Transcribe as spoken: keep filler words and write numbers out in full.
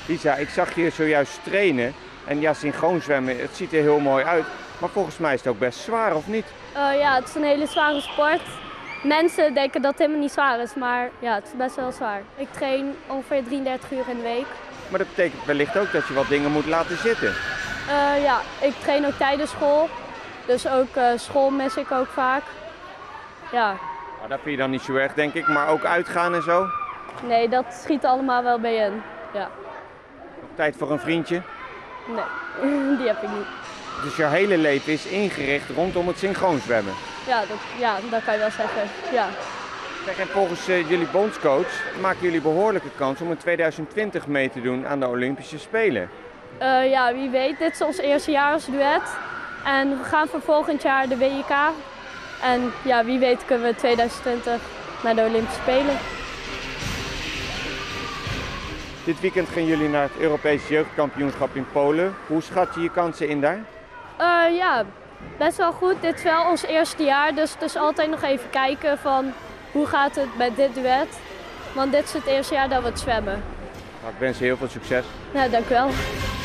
Lisa, ik zag je zojuist trainen en ja, synchroon zwemmen, het ziet er heel mooi uit. Maar volgens mij is het ook best zwaar, of niet? Uh, ja, het is een hele zware sport. Mensen denken dat het helemaal niet zwaar is, maar ja, het is best wel zwaar. Ik train ongeveer drieëndertig uur in de week. Maar dat betekent wellicht ook dat je wat dingen moet laten zitten. Uh, ja, ik train ook tijdens school. Dus ook uh, school mis ik ook vaak. Ja. Nou, dat vind je dan niet zo erg, denk ik, maar ook uitgaan en zo? Nee, dat schiet allemaal wel bij in. Ja. Nog tijd voor een vriendje? Nee, die heb ik niet. Dus jouw hele leven is ingericht rondom het synchroon zwemmen? Ja, dat, ja, dat kan je wel zeggen. Ja. Zeg, en volgens uh, jullie bondscoach maken jullie behoorlijke kans om in tweeduizend twintig mee te doen aan de Olympische Spelen. Uh, ja, wie weet. Dit is ons eerste jaar als duet. En we gaan voor volgend jaar de W K. En ja, wie weet kunnen we tweeduizend twintig naar de Olympische Spelen. Dit weekend gaan jullie naar het Europese jeugdkampioenschap in Polen. Hoe schat je je kansen in daar? Uh, ja, best wel goed. Dit is wel ons eerste jaar, dus het is altijd nog even kijken van hoe gaat het met dit duet. Want dit is het eerste jaar dat we het zwemmen. Nou, ik wens je heel veel succes. Ja, dank u wel.